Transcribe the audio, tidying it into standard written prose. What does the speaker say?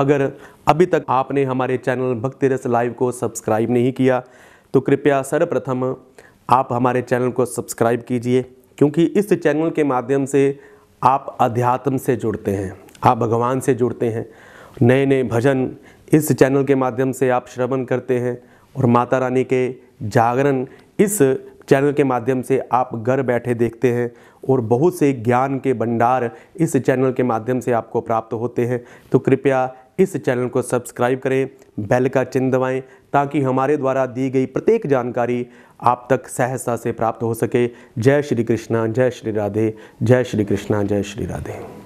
अगर अभी तक आपने हमारे चैनल भक्ति रस लाइव को सब्सक्राइब नहीं किया तो कृपया सर्वप्रथम आप हमारे चैनल को सब्सक्राइब कीजिए, क्योंकि इस चैनल के माध्यम से आप अध्यात्म से जुड़ते हैं, आप भगवान से जुड़ते हैं। नए नए भजन इस चैनल के माध्यम से आप श्रवण करते हैं और माता रानी के जागरण इस चैनल के माध्यम से आप घर बैठे देखते हैं और बहुत से ज्ञान के भंडार इस चैनल के माध्यम से आपको प्राप्त होते हैं। तो कृपया इस चैनल को सब्सक्राइब करें, बेल का चिन्ह दबाएं, ताकि हमारे द्वारा दी गई प्रत्येक जानकारी आप तक सहजता से प्राप्त हो सके। जय श्री कृष्णा, जय श्री राधे, जय श्री कृष्णा, जय श्री राधे।